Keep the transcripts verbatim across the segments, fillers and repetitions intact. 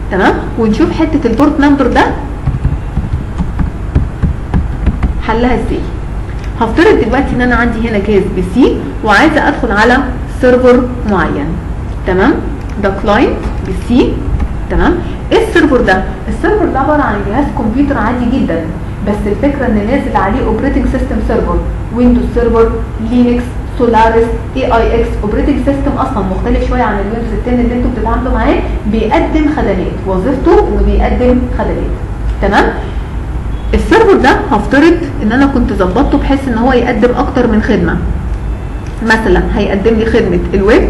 تمام. ونشوف حته البورت نمبر ده حلها ازاي. هفترض دلوقتي ان انا عندي هنا جهاز بي سي وعايزه ادخل على سيرفر معين، تمام. ده كلاينت بي سي، تمام. ايه السيرفر ده؟ السيرفر ده عباره عن جهاز كمبيوتر عادي جدا، بس الفكره ان نازل عليه اوبريتنج سيستم سيرفر، ويندوز سيرفر، لينكس، سولاريس، اي اي اكس. اوبريتنج سيستم اصلا مختلف شويه عن الويندوز عشرة اللي انتوا بتتعاملوا معاه، بيقدم خدمات، وظيفته انه بيقدم خدمات، تمام. السيرفر ده هفترض ان انا كنت ظبطته بحيث ان هو يقدم اكتر من خدمه. مثلا هيقدم لي خدمه الويب،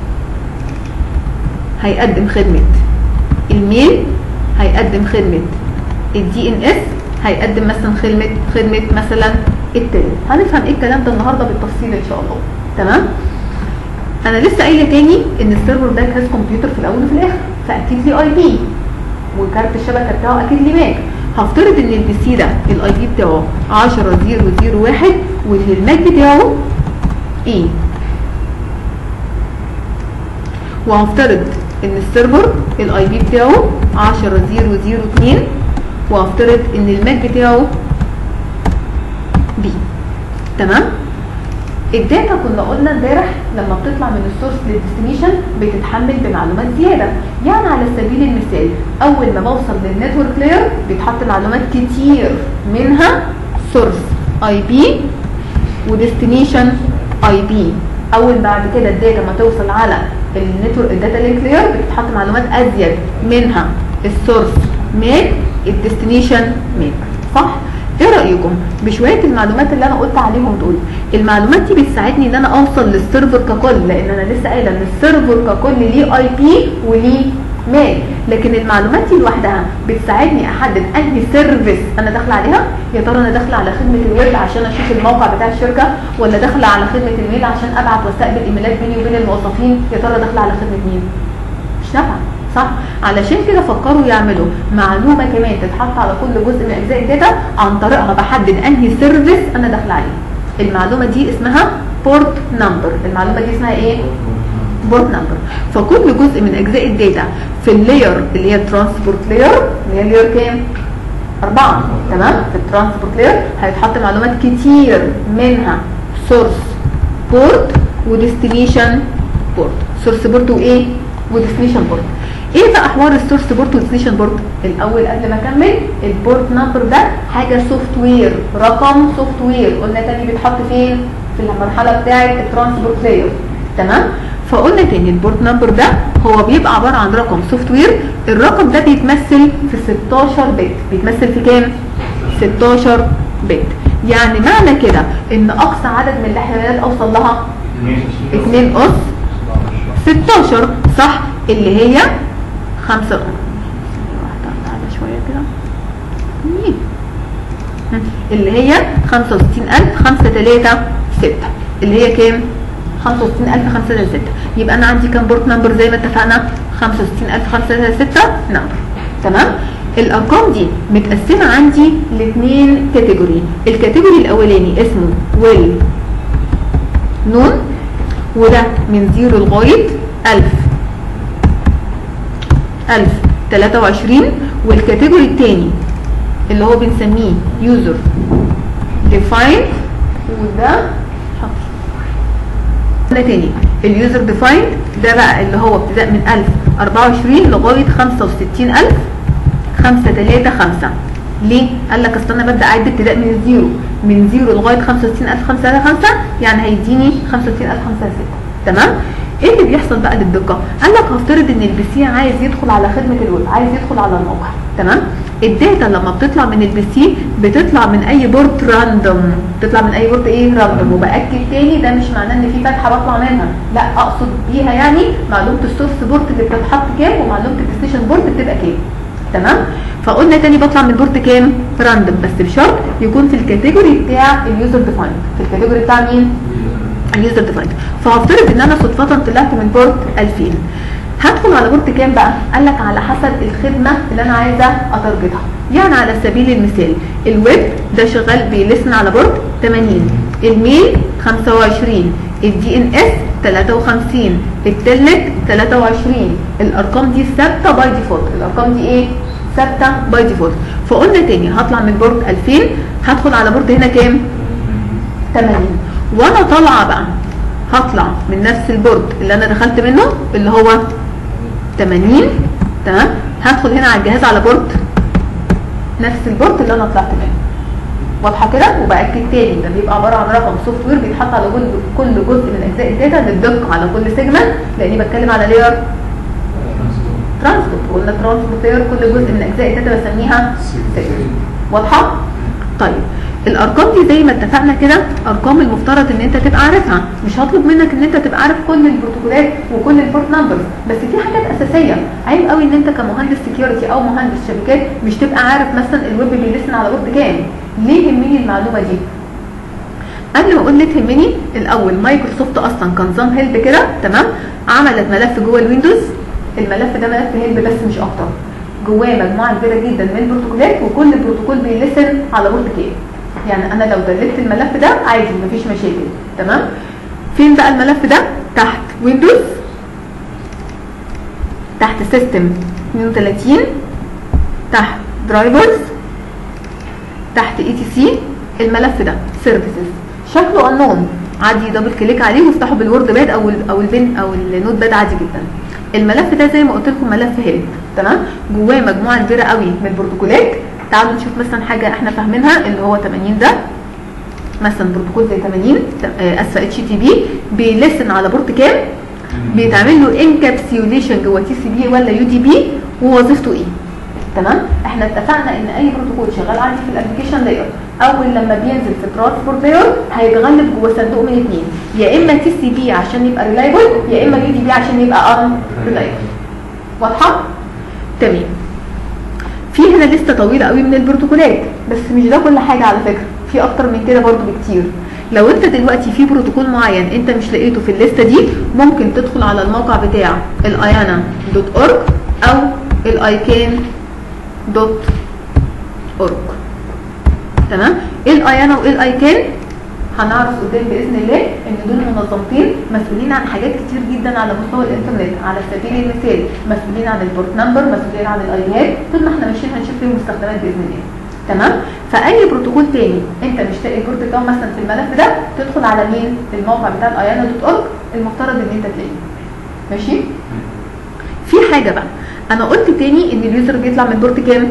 هيقدم خدمه الميل، هيقدم خدمه الدي ان اس، هيقدم مثلا خدمه خدمه مثلا التليفون. هنفهم ايه الكلام ده النهارده بالتفصيل ان شاء الله، تمام. انا لسه قايله تاني ان السيرفر ده جهاز كمبيوتر في الاول وفي الاخر، فاكيد ليه اي بي، وكارت الشبكه بتاعه اكيد ليه ماك. هفترض ان البي سي ده الاي بي بتاعه عشرة صفر صفر واحد، وان الماك بتاعه ايه. وهفترض ان السيرفر الاي بي بتاعه عشرة صفر صفر اتنين، وهفترض ان الماك بتاعه بي، تمام. الداتا كنا قلنا امبارح لما بتطلع من السورس للديستنيشن بتتحمل بمعلومات زياده. يعني على سبيل المثال اول ما بوصل للنتورك لاير بيتحط معلومات كتير، منها سورس اي بي وديستنيشن اي بي. اول بعد كده الداتا ما توصل على النتورك الداتا لينك لاير بتتحط معلومات ازيد، منها السورس ماك، الديستنيشن ماك، صح؟ ايه رايكم بشويه المعلومات اللي انا قلت عليهم دول؟ المعلومات دي بتساعدني ان انا اوصل للسيرفر ككل، لان انا لسه قايله ان السيرفر ككل ليه اي بي وليه ماك، لكن المعلومات دي لوحدها بتساعدني احدد انهي سيرفيس انا داخله عليها. يا ترى انا داخله على خدمه الويب عشان اشوف الموقع بتاع الشركه، ولا داخله على خدمه الميل عشان ابعت واستقبل ايميلات بيني وبين الموظفين؟ يا ترى داخله على خدمه مين؟ مش نافعه، صح؟ علشان كده فكروا يعملوا معلومه كمان تتحط على كل جزء من اجزاء الداتا، عن طريقها بحدد انهي سيرفيس انا داخله عليه. المعلومه دي اسمها بورت نمبر. المعلومه دي اسمها ايه؟ بورت نمبر. فكل جزء من اجزاء الداتا في اللاير اللي هي الترانسبورت لاير، اللي هي اللاير كام؟ أربعة، تمام؟ في الترانسبورت لاير هيتحط معلومات كتير، منها سورس بورت وديستنيشن بورت. سورس بورت وايه؟ وديستنيشن بورت. ايه بقى حوار السورس بورت والديستنيشن بورت؟ الاول قبل ما اكمل، البورت نمبر ده حاجه سوفت وير، رقم سوفت وير. قلنا تاني بيتحط فين؟ في المرحله بتاعه الترانسبورت لاير، تمام. فقلنا تاني البورت نمبر ده هو بيبقى عباره عن رقم سوفت وير. الرقم ده بيتمثل في ستاشر بت. بيتمثل في كام؟ ستاشر بت. يعني معنى كده ان اقصى عدد من الاحتمالات اوصل لها اتنين اس ستاشر، صح؟ اللي هي خمسة شويه كده، اللي هي خمسة وستين ألف خمسة تلاتة ستة، اللي هي كام؟ خمسة وستين ألف خمسة تلاتة ستة. يبقى انا عندي كام بورت نمبر زي ما اتفقنا؟ خمسة وستين ألف خمسة تلاتة ستة نمبر، تمام. الارقام دي متقسمه عندي لاثنين كاتيجوري. الكاتيجوري الاولاني اسمه ويل نون، وده من زيرو لغايه ألف ألف وتلاتة وعشرين. والكاتيجوري الثاني اللي هو بنسميه يوزر ديفايند، وده ده تاني اليوزر ديفايند ده بقى اللي هو ابتداء من ألف وأربعة وعشرين لغايه خمسة وستين ألف خمسة تلاتة خمسة. ليه؟ قال لك اصل انا ببدا اعد ابتداء من الزيرو، من زيرو لغايه خمسة وستين ألف خمسة تلاتة خمسة، يعني هيديني خمسة وستين ألف خمسة ستة، تمام. ايه اللي بيحصل بقى للدقه؟ قال لك هفترض ان البي سي عايز يدخل على خدمه الويب، عايز يدخل على الموقع، تمام. الداتا لما بتطلع من البي سي بتطلع من اي بورت راندوم، بتطلع من اي بورت ايه؟ راندوم. وباكد تاني ده مش معناه ان في فتحه بطلع منها، لا، اقصد بيها يعني معلومه السورس بورت اللي بتتحط كام، ومعلومه الديستنيشن بورت بتبقى كام، تمام. فقلنا تاني بطلع من بورت كام؟ راندوم، بس بشرط يكون في الكاتيجوري بتاع اليوزر ديفايند. في الكاتيجوري بتاع مين؟ اليوزر ديفايند. فهفترض ان انا صدفه طلعت من بورت ألفين، هدخل على بورت كام بقى؟ قال لك على حسب الخدمه اللي انا عايزه اتارجتها. يعني على سبيل المثال الويب ده شغال بيلسن على بورت تمانين، الميل خمسة وعشرين، الدي ان اس تلاتة وخمسين، التلنت تلاتة وعشرين. الارقام دي ثابته باي ديفولت، الارقام دي ايه؟ ثابته باي ديفولت. فقلنا تاني هطلع من بورد ألفين، هدخل على بورد هنا كام؟ تمانين. وانا طالعه بقى هطلع من نفس البورد اللي انا دخلت منه اللي هو تمانين. تمام. هدخل هنا على الجهاز على بورد نفس البورد اللي انا طلعت منه. واضحه كده؟ وباكد تاني ده بيبقى عباره عن رقم سوفت وير بيتحط على كل كل جزء من اجزاء الداتا للدقه على كل سيجمنت، لاني بتكلم على لاير ترانسبورت. قلنا ترانسبورت لاير كل جزء من اجزاء الداتا بسميها سيجمنت. واضحه؟ طيب الارقام دي زي ما اتفقنا كده ارقام المفترض ان انت تبقى عارفها، مش هطلب منك ان انت تبقى عارف كل البروتوكولات وكل البورت نمبرز، بس في حاجات اساسيه. عيب قوي ان انت كمهندس سكيورتي او مهندس شبكات مش تبقى عارف مثلا الويب بيلسن على بورد كام. ليه يهمني المعلومه دي؟ قبل ما اقول ليه تهمني، الاول مايكروسوفت اصلا كنظام هيلب كده تمام عملت ملف جوه الويندوز. الملف ده ملف هيلب بس مش اكتر، جواه مجموعه كبيره جدا من البروتوكولات وكل بروتوكول بيلسن على بورد كام. يعني انا لو دلت الملف ده عادي مفيش مشاكل. تمام. فين بقى الملف ده؟ تحت ويندوز، تحت سيستم اتنين وتلاتين، تحت درايفرز، تحت اي تي سي. الملف ده سيرفيسز شكله انون، عادي دبل كليك عليه وافتحه بالوورد باد او ال او البن او النوت باد عادي جدا. الملف ده زي ما قلت لكم ملف هيلب. تمام. جواه مجموعه كبيره قوي من البروتوكولات. تعالوا نشوف مثلا حاجه احنا فاهمينها اللي هو تمانين ده مثلا بروتوكول زي تمانين اسفه اتش تي بي بيلسن على بورد كام؟ بيتعمل له انكابسيوليشن جوه تي سي بي ولا يو دي بي ووظيفته ايه؟ تمام. احنا اتفقنا ان اي بروتوكول شغال عندي في الابلكيشن لاير اول لما بينزل في ترانسبورت لاير هيتغلب جوه صندوق من اثنين، يا اما تي سي بي عشان يبقى ريلايبل يا اما يو دي بي عشان يبقى ان ريلايبل. واضحه؟ تمام. في هنا لسته طويله قوي من البروتوكولات، بس مش ده كل حاجه على فكره، في اكتر من كده برضو بكتير. لو انت دلوقتي في بروتوكول معين انت مش لقيته في الليسته دي ممكن تدخل على الموقع بتاع الايانا دوت اورج او الايكان دوت اورج. تمام. ايه الايانا وايه الايكان؟ هنعرف قدام باذن الله ان دول منظمتين مسؤولين عن حاجات كتير جدا على مستوى الانترنت. على سبيل المثال مسؤولين عن البورت نمبر، مسؤولين عن الايباد. طول ما احنا ماشيين هنشوف فيهم مستخدمات باذن الله. تمام. فاي بروتوكول تاني انت مش لاقي البورت بتاعه مثلا في الملف ده تدخل على مين؟ الموقع بتاع الايانا دوت اورج المفترض ان انت تلاقيه. ماشي؟ في حاجه بقى انا قلت تاني ان اليوزر بيطلع من بورت كام؟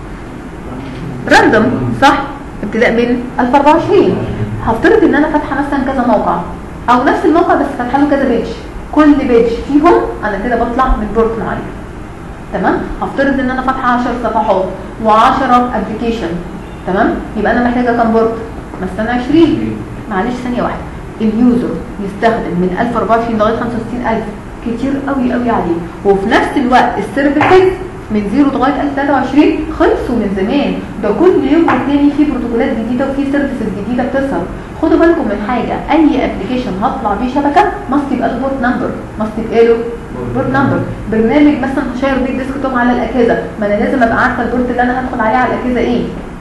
راندوم صح؟ ابتداء من ألف وأربعة وعشرين. هفترض ان انا فاتحه مثلا كذا موقع او نفس الموقع بس فاتحه له كذا بيج، كل بيج فيهم انا كده بطلع من بورت معين. تمام. هفترض ان انا فاتحه عشر صفحات و10 ابلكيشن. تمام. يبقى انا محتاجه كام بورت؟ مثلا عشرين. معلش ثانيه واحده، اليوزر يستخدم من ألف وأربعة وعشرين لغايه خمسة وستين ألف كتير قوي قوي عليه، وفي نفس الوقت السيرفيسز من زيرو لغايه ألف وتلاتة وعشرين خلصوا من زمان. ده كل يوم والتاني في بروتوكولات جديده وفي سيرفيسز جديده بتظهر. خدوا بالكم من حاجه، اي ابلكيشن هطلع بيه شبكه ماست يبقى له بورت نمبر، ماست يبقى له بورت نمبر. برنامج مثلا هشير بيه ديسكتوب على الاجهزه، ما انا لازم ابقى عارفه البورت اللي انا هدخل عليه على الاجهزه ايه.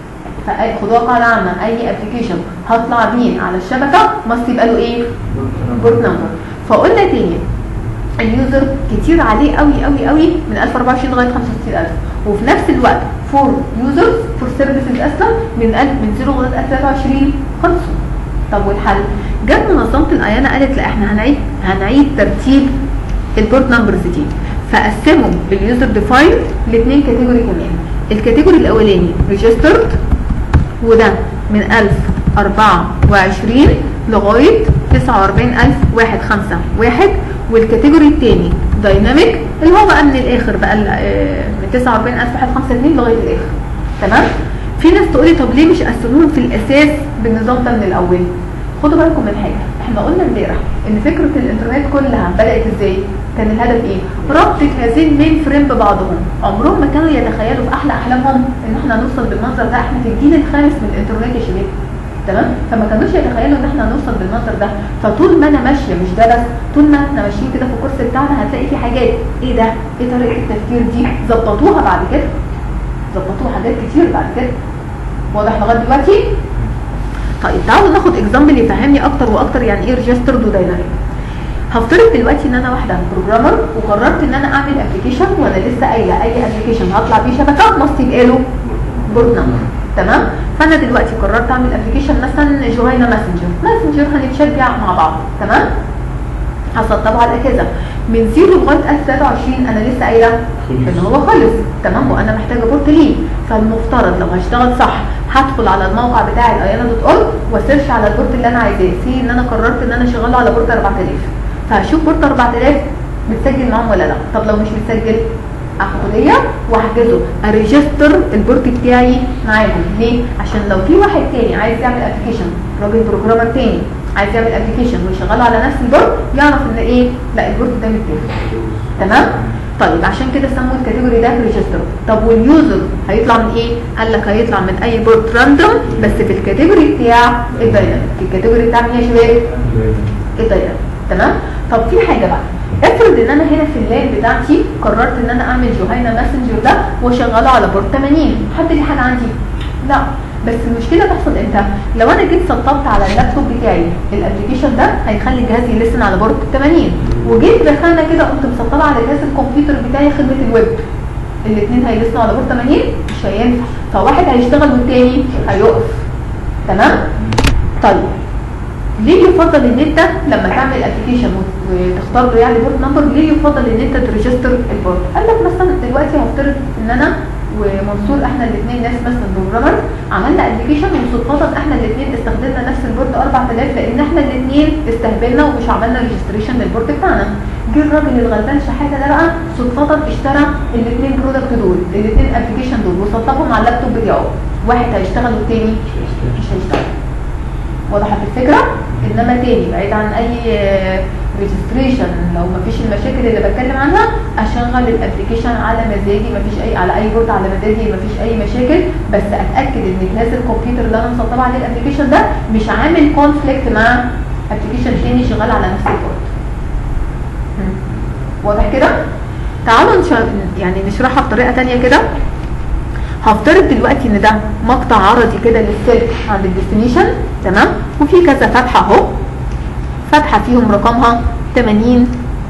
فخدوها قاعده عامه، اي ابلكيشن هطلع بيه على الشبكه ماست يبقى له ايه؟ بورت نمبر. فقلنا تاني اليوزر كتير عليه قوي قوي قوي من ألف وأربعة وعشرين لغايه خمسة وستين ألف، وفي نفس الوقت فور يوزرز فور سيرفيسز اصلا من من زيرو لغايه ألف وتلاتة وعشرين خلصوا. طب والحل؟ جت منظمه الايانا قالت لا احنا هنعيد هنعيد ترتيب البورت نمبرز دي، فقسموا اليوزر ديفاين لاثنين كاتيجوري كمان. الكاتيجوري الاولاني ريجسترد وده من ألف وأربعة وعشرين لغايه تسعة وأربعين ألف واحد خمسة واحد، والكاتيجوري الثاني دايناميك اللي هو بقى من الاخر بقى من تسعة وأربعين ألف واحد خمسة اتنين لغايه الاخر. تمام. في ناس تقولي طب ليه مش قسموهم في الاساس بالنظام ده من الاول؟ خدوا بالكم من حاجه، احنا قلنا امبارح ان فكره الانترنت كلها بدات ازاي؟ كان الهدف ايه؟ ربط هذين المين فريم ببعضهم. عمرهم ما كانوا يتخيلوا في احلى احلامهم ان احنا نوصل بالمنظر ده. احنا في الجيل الخامس من الانترنت يا شباب. تمام. فما كانوش يتخيلوا ان احنا هنوصل بالمنظر ده. فطول ما انا ماشيه مش ده بس، طول ما احنا ماشيين كده في الكورس بتاعنا هتلاقي في حاجات ايه ده؟ ايه طريقه التفكير دي؟ ظبطوها بعد كده. ظبطوها حاجات كتير بعد كده. واضح لغايه دلوقتي؟ طيب تعالوا ناخد اكزامبل يفهمني اكتر واكتر يعني ايه ريجسترد ودايناميك. هفترض دلوقتي ان انا واحده بروجرامر وقررت ان انا اعمل ابلكيشن، وانا لسه قايله اي ابلكيشن هطلع بيه شبكه ماست يبقى له بورت نمبر. تمام؟ فانا دلوقتي قررت اعمل ابلكيشن مثلا جوهينا ماسنجر، ماسنجر هنتشجع مع بعض. تمام؟ هسطبه على كذا من صفر لغايه ألف وثلاثة وعشرين، انا لسه قايله ان هو خلص. تمام؟ وانا محتاجه بورت ليه، فالمفترض لو هشتغل صح هدخل على الموقع بتاع الايانا دوت اورج واسيرش على البورت اللي انا عايزاه. سي ان انا قررت ان انا اشغله على بورت أربعة آلاف، فهشوف بورت أربعة آلاف متسجل معاهم ولا لا. طب لو مش متسجل اخده ليا واحجزه، اريجستر البورت بتاعي معاهم. ليه؟ عشان لو في واحد تاني عايز يعمل ابلكيشن، راجل بروجرامر تاني عايز يعمل ابلكيشن ويشغله على نفس البورت، يعرف ان ايه؟ لا البورت ده متاخد. تمام؟ طيب عشان كده سموا الكاتيجوري ده ريجستر. طب واليوزر هيطلع من ايه؟ قال لك هيطلع من اي بورت راندوم بس في الكاتيجوري بتاع الدايناميك. في الكاتيجوري بتاع مين يا شباب؟ الدايناميك. تمام؟ طب في حاجه بقى، افرض ان انا هنا في اللان بتاعتي قررت ان انا اعمل جوهينا ماسنجر ده واشغله على بورت ثمانين، حد ليه حاجه عندي؟ لا. بس المشكله تحصل امتى؟ لو انا جيت سطبت على اللابتوب بتاعي الابلكيشن ده هيخلي الجهاز يلسن على بورت ثمانين، وجيت رخانه كده قمت مسطبه على جهاز الكمبيوتر بتاعي خدمه الويب، الاثنين هيلسنوا على بورت ثمانين، مش هينفع. فواحد هيشتغل والتاني هيقف. تمام؟ طيب ليه يفضل ان انت لما تعمل ابلكيشن وتختار له يعني بورت نمبر، ليه يفضل ان انت تريجستر البورت؟ قال لك مثلا دلوقتي هفترض ان انا ومنصور احنا الاثنين ناس مثلا بروجرامر عملنا ابلكيشن وصدفه احنا الاثنين استخدمنا نفس البورت أربعة آلاف لان احنا الاثنين استهبلنا ومش عملنا ريجستريشن للبورت بتاعنا. جه الراجل الغلبان شحاته ده بقى صدفه اشترى الاثنين برودكت دول، الاثنين ابلكيشن دول وسطبهم على اللابتوب بتاعه، واحد هيشتغل والتاني مش هيشتغل. وضحت الفكره؟ انما تاني بعيد عن اي ريجستريشن، لو مفيش المشاكل اللي بتكلم عنها اشغل الابلكيشن على مزاجي، مفيش اي على اي بورت على مزاجي، مفيش اي مشاكل، بس اتاكد ان جهاز الكمبيوتر اللي انا مسطبه عليه الابلكيشن ده مش عامل كونفليكت مع ابلكيشن تاني شغال على نفس البورت. واضح كده؟ تعالوا يعني نشرحها بطريقه ثانيه كده. هفترض دلوقتي ان ده مقطع عرضي كده للسلك عند الديستنيشن. تمام؟ وفي كذا فتحه اهو، فتحه فيهم رقمها ثمانين،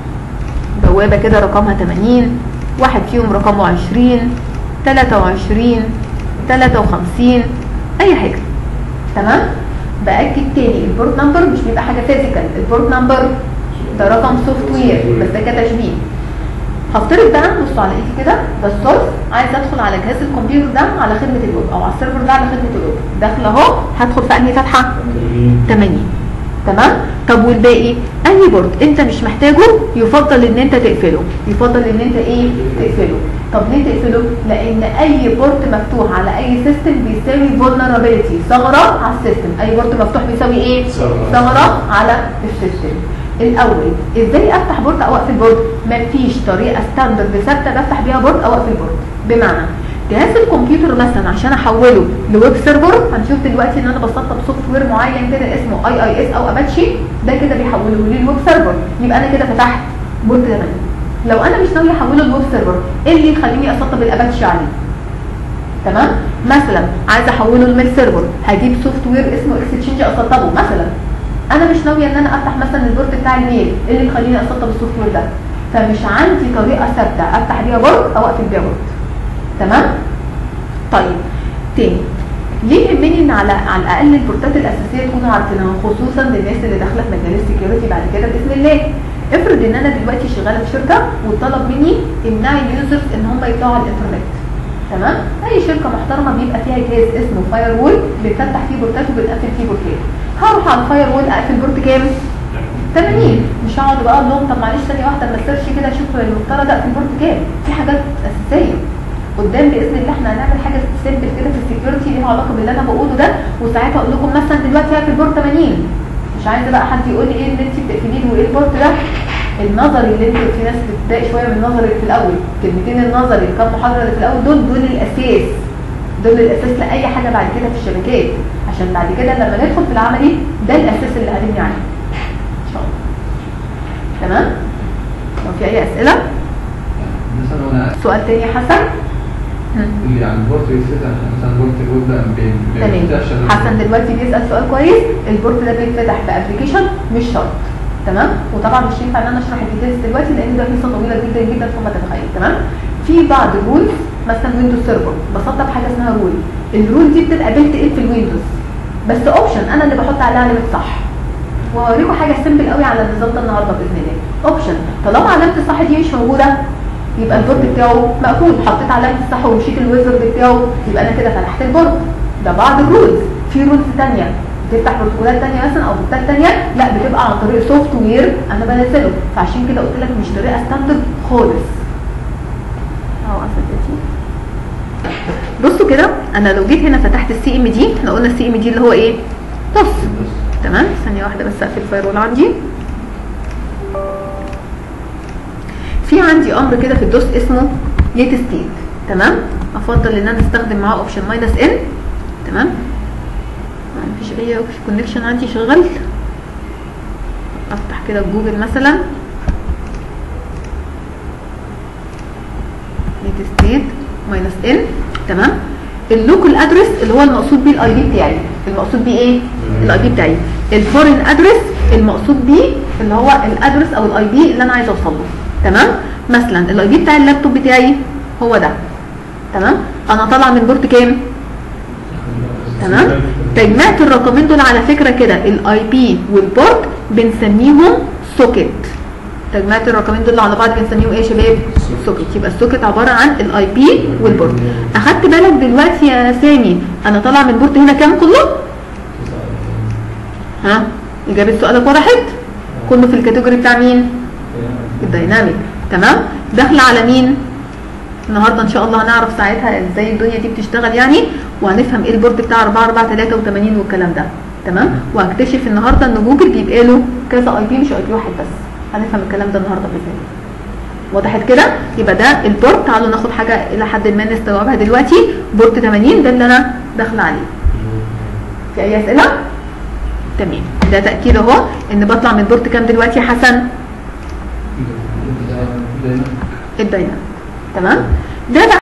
بوابه كده رقمها ثمانين، واحد فيهم رقمه عشرين، ثلاثة وعشرين، ثلاثة وخمسين، اي حاجه. تمام؟ باكد تاني البورت نمبر مش بيبقى حاجه فيزيكال، البورت نمبر ده رقم سوفت وير بس ده كتشبيه. هفترض بقى بصوا على ايدي كده، ده السورس، عايز ادخل على جهاز الكمبيوتر ده على خدمه الويب او على السيرفر ده على خدمه الويب، داخله اهو، هدخل في انهي فتحه؟ ثمانين. تمام؟ طب والباقي انهي بورت انت مش محتاجه يفضل ان انت تقفله، يفضل ان انت ايه؟ تقفله. طب ليه تقفله؟ لان اي بورت مفتوح على اي سيستم بيساوي فولنربيلتي، ثغره على السيستم. اي بورت مفتوح بيساوي ايه؟ ثغره على السيستم. الاول ازاي افتح بورت او اقفل بورت؟ مفيش طريقه ستاندرد ثابته بفتح بيها بورت او اقفل بورت. بمعنى جهاز الكمبيوتر مثلا عشان احوله لويب سيرفر، هنشوف دلوقتي ان انا بسطب سوفت وير معين كده اسمه اي اي اس او اباتشي، ده كده بيحوله لي الويب سيرفر، يبقى انا كده فتحت بورت ثمانين. لو انا مش ناوي احوله لويب سيرفر، ايه اللي يخليني اسطب الاباتشي عليه؟ تمام؟ مثلا عايز احوله لميل سيرفر، هجيب سوفت وير اسمه اكستشينج اسطبه مثلا. انا مش ناويه ان انا افتح مثلا البورت بتاع الميل، ايه اللي يخليني اسطب السوفت وير ده؟ فمش عندي طريقه ثابته افتح بيها بورت او اقفل بيها بورت. تمام؟ طيب تاني، ليه يهمني ان على على الاقل البورتات الاساسيه تكونوا عارفينها، خصوصا للناس اللي داخله في مجال السكيورتي بعد كده باذن الله. افرض ان انا دلوقتي شغاله في شركه وطلب مني امنعي اليوزرز ان هم يطلعوا على الانترنت. تمام؟ اي شركه محترمه بيبقى فيها جهاز اسمه فاير وول بنفتح فيه بورتات وبنقفل فيه بورتات. هروح على الفاير وول اقفل بورت كام؟ ثمانين. مش هقعد بقى اقول لهم طب معلش ثانيه واحده اما اسيرش كده اشوف المفترض اقفل بورت كام. في حاجات اساسيه قدام باذن الله احنا هنعمل حاجه سيمبل كده في السكيورتي ليها علاقه باللي انا بقوله ده، وساعتها اقول لكم مثلا دلوقتي هقفل بورت ثمانين. مش عايزه بقى حد يقول لي ايه اللي انت بتقفليه وايه البورت ده. النظري اللي انت في ناس بتضايق شويه من النظري اللي في الاول، كلمتين النظري الكام محاضره اللي في الاول دول دول الاساس، دول الاساس لاي حاجه بعد كده في الشبكات، عشان بعد كده لما ندخل في العملي ده الاساس اللي هنبني عليه ان شاء الله. تمام؟ لو في اي اسئله؟ سؤال تاني يا حسن؟ اللي على البورت بيتفتح عشان مثلا بورت جوه بين تمام. حسن دلوقتي بيسال سؤال كويس، البورت ده بيتفتح بابلكيشن مش شرط. تمام. وطبعا مش ينفع ان انا اشرح الديتيلز دلوقتي لان ده قصه طويله جدا جدا فوق ما تتخيل. تمام. في بعض الرولز مثلا ويندوز سيرفر بسطها بحاجه اسمها رول، الرول دي بتبقى بيلت ان في الويندوز بس اوبشن انا اللي بحط عليها علامه صح. وهوريكم حاجه سيمبل قوي على النظام ده النهارده باذن الله. اوبشن طالما علامه الصح دي مش موجوده يبقى البورد بتاعه مقفول، حطيت علامه الصح ومشيت الويزرد بتاعه يبقى انا كده فتحت البورد. ده بعض الرولز. في رولز ثانيه بتفتح بروتوكولات ثانيه مثلا او بورتات ثانيه لا بتبقى عن طريق سوفت وير انا بنزله، فعشان كده قلت لك مش طريقه ستاندرد خالص. اهو اسف. بصوا كده انا لو جيت هنا فتحت السي ام دي، احنا قلنا السي ام دي اللي هو ايه؟ نص. تمام. ثانيه واحده بس اقفل الفايرول عندي. في عندي امر كده في الدوس اسمه ليت ستيت. تمام. افضل ان انا استخدم معاه اوبشن ماينس ان. تمام. مفيش اي كونكشن عندي شغال. افتح كده جوجل مثلا ليت ستيت ماينس ان. تمام. اللوكال ادرس اللي هو المقصود بيه الاي بي بتاعي، المقصود بيه ايه؟ الاي بي بتاعي. الفورين ادرس المقصود بيه اللي هو الادرس او الاي بي اللي انا عايزه اوصل له. تمام. مثلا الاي بي بتاع اللابتوب بتاعي هو ده. تمام. انا طالعه من بورت كام؟ تمام. تجميعة الرقمين دول على فكره كده الاي بي والبورت بنسميهم سوكيت. تجميعة الرقمين دول على بعض بنسميهم ايه يا شباب؟ سوكيت. يبقى السوكيت عباره عن الاي بي والبورت. اخدت بالك دلوقتي يا سامي انا طالعه من بورت هنا كام كله؟ ها؟ اجابه سؤالك وضحت؟ كله في الكاتيجوري بتاع مين؟ الدايناميك. تمام. داخله على مين؟ النهارده ان شاء الله هنعرف ساعتها ازاي الدنيا دي بتشتغل يعني، وهنفهم ايه البورد بتاع أربعة أربعة ثلاثة وثمانين والكلام ده. تمام. وهكتشف النهارده ان جوجل بيبقى له كذا اي بي مش اي بي واحد بس. هنفهم الكلام ده النهارده باذن الله. وضحت كده؟ يبقى ده البورد. تعالوا ناخد حاجه الى حد ما نستوعبها دلوقتي. بورد ثمانين ده اللي انا داخله عليه. في اي اسئله؟ تمام. ده تاكيد اهو ان بطلع من بورد كام دلوقتي يا حسن؟ الدايناميك. تمام. ده بقى